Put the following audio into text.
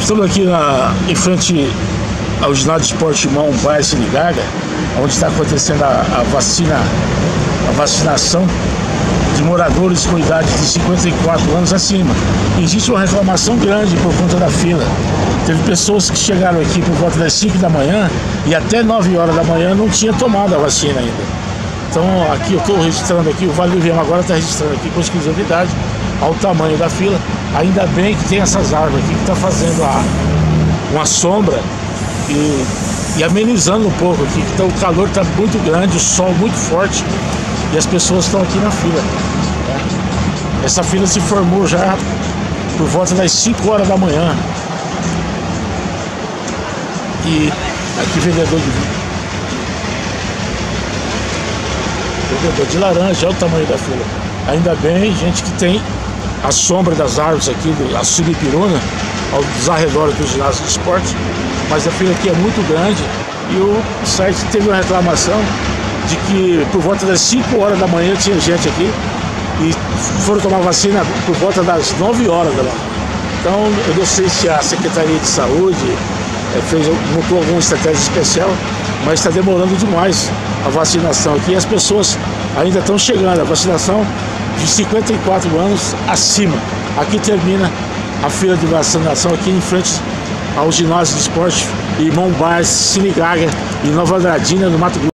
Estamos aqui em frente ao ginásio de esporte Irmão Baia Sinigaga, onde está acontecendo a vacinação de moradores com idade de 54 anos acima. Existe uma reclamação grande por conta da fila. Teve pessoas que chegaram aqui por volta das 5 da manhã e até 9 horas da manhã não tinha tomado a vacina ainda. Então aqui eu estou registrando aqui, o Vale do Viema agora está registrando aqui com exclusividade ao tamanho da fila. Ainda bem que tem essas árvores aqui que está fazendo uma sombra e amenizando um pouco aqui. Então o calor está muito grande, o sol muito forte e as pessoas estão aqui na fila. Essa fila se formou já por volta das 5 horas da manhã. E aqui vendedor de laranja, olha o tamanho da fila. Ainda bem, gente, que tem a sombra das árvores aqui, a Subipiruna, aos arredores do ginásio de esporte. Mas a fila aqui é muito grande e o site teve uma reclamação de que por volta das 5 horas da manhã tinha gente aqui e foram tomar vacina por volta das 9 horas da manhã. Então eu não sei se a Secretaria de Saúde montou alguma estratégia especial, mas está demorando demais a vacinação aqui e as pessoas ainda estão chegando. A vacinação de 54 anos acima. Aqui termina a fila de vacinação aqui em frente ao ginásio de esporte Irmão Baia Sinigaga, em Nova Andradina, no Mato Grosso.